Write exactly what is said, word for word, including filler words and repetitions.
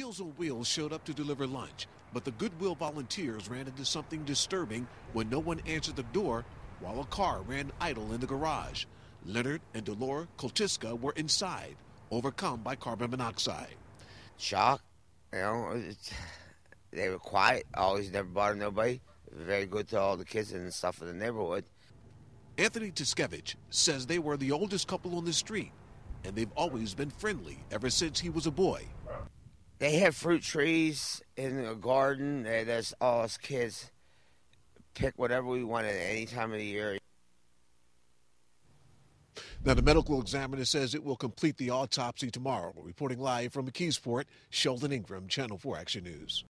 Meals on Wheels showed up to deliver lunch, but the Goodwill volunteers ran into something disturbing when no one answered the door while a car ran idle in the garage. Leonard and Delora Koltiska were inside, overcome by carbon monoxide. Shock, you know, it's, they were quiet, always never bothered nobody. Very good to all the kids and stuff in the neighborhood. Anthony Tiskevich says they were the oldest couple on the street, and they've always been friendly ever since he was a boy. They have fruit trees in the garden. They, that's all us kids pick whatever we want at any time of the year. Now, the medical examiner says it will complete the autopsy tomorrow. Reporting live from McKeesport, Sheldon Ingram, Channel four Action News.